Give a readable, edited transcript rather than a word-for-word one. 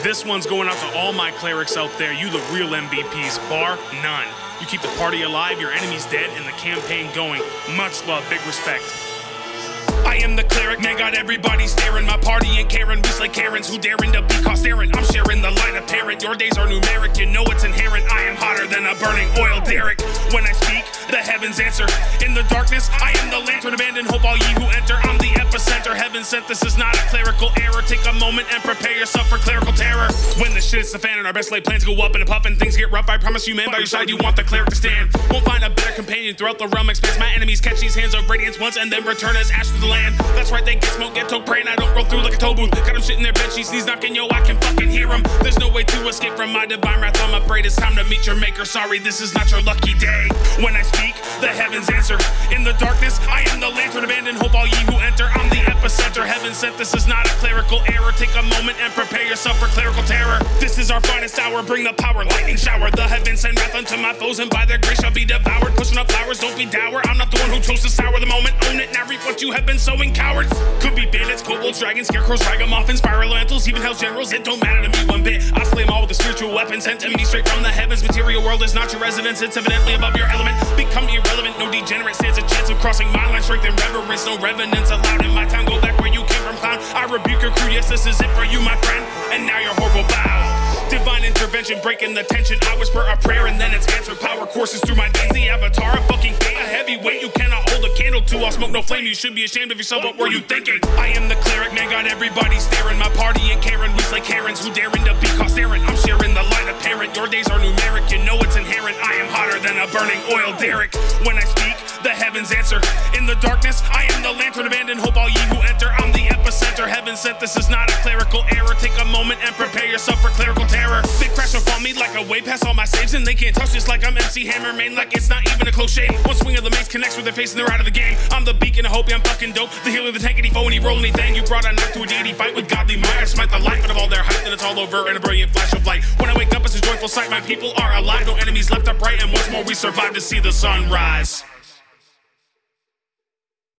This one's going out to all my clerics out there, you the real MVPs, bar none. You keep the party alive, your enemy's dead, and the campaign going. Much love, big respect. I am the cleric, man, got everybody staring. My party ain't caring, we slay Karens who daring to be caught staring. I'm sharing the light apparent, your days are numeric, you know it's inherent. I am hotter than a burning oil derrick. When I speak, the heavens answer. In the darkness, I am the lantern, abandon hope all ye who enter. I'm the epicenter, heaven sent, this is not a clerical error. Take a moment and prepare yourself for clerical terror. When the shit hits the fan and our best laid plans go up in a puff and things get rough, I promise you, man, by your side you want the cleric to stand. Won't find a better companion throughout the realm expanse. My enemies catch these hands of radiance once and then return as ash to the land. That's right, they get smoke, get toke, praying I don't roll through like a toll booth. Got them shit in their bed sheets, knees knocking, yo, I can fucking hear them. There's no way to escape from my divine wrath. I'm afraid it's time to meet your maker. Sorry, this is not your lucky day. When I speak, the heavens answer. In the darkness, I am the lantern, abandon hope all ye who enter. I'm the epicenter, heaven sent, this is not a clerical error. Take a moment and prepare yourself for clerical terror. This is our finest hour, bring the power, lightning shower. The heavens send wrath unto my foes, and by their grace shall be devoured. Pushing up flowers, don't be dour. I'm not the one who chose to sour the moment. Own it, now reap what you have been sowing, cowards. Could be bandits, kobolds, dragons, scarecrows, ragamuffins, spiral elementals, even hell's generals. It don't matter to me one bit. I slay them all with a spiritual weapon sent to me straight from the heavens. Material world is not your residence, it's evidently above your element. Become irrelevant, no degenerate stands a chance of crossing my line. Strength and reverence, no revenants allowed in my time. Go back where you came from, clown. I rebuke your crew, yes, this is it for you, my friend. And now your horrible bow. Divine intervention, breaking the tension. I whisper a prayer and then it's answered. Power courses through my veins. The avatar, a fucking fate, a heavy weight you cannot hold a candle to. I'll smoke no flame, you should be ashamed of yourself. What were you thinking? I am the cleric, man, got everybody staring. My party ain't caring, we slay Karens who daring to be caught staring. I'm sharing the light apparent, your days are numeric, you know it's inherent. I am hotter than a burning oil derrick. When I speak, the heavens answer. In the darkness, I am the lantern, abandon hope all ye who enter. I'm the epicenter, heaven sent, this is not a clerical error. Take a moment and prepare yourself for clerical terror. They crash up on me like a wave past all my saves, and they can't touch this like I'm MC Hammer, main like it's not even a close shave. One swing of the mace connects with their face and they're out of the game. I'm the beacon of hope, yeah, I'm fucking dope. The healer, the tankety foe, and he roll anything. You brought a knife to a deity, fight with godly might. I smite the light, but of all their hype, then it's all over in a brilliant flash of light. When I wake up, it's a joyful sight. My people are alive, no enemies left upright, and once more we survive to see the sun rise.